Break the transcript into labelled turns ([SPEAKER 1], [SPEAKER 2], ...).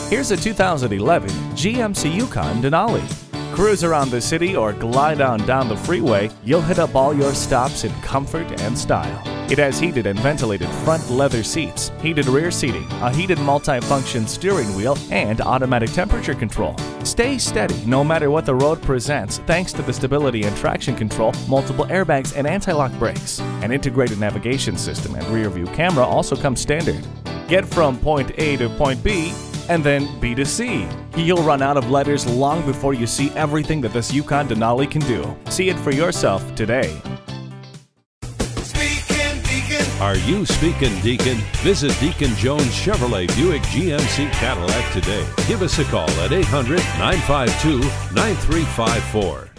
[SPEAKER 1] Here's a 2011 GMC Yukon Denali. Cruise around the city or glide on down the freeway, you'll hit up all your stops in comfort and style. It has heated and ventilated front leather seats, heated rear seating, a heated multi-function steering wheel, and automatic temperature control. Stay steady no matter what the road presents thanks to the stability and traction control, multiple airbags, and anti-lock brakes. An integrated navigation system and rear view camera also comes standard. Get from point A to point B, and then B to C. You'll run out of letters long before you see everything that this Yukon Denali can do. See it for yourself today.
[SPEAKER 2] Are you speaking Deacon? Visit Deacon Jones Chevrolet Buick GMC Cadillac today. Give us a call at 800-952-9354.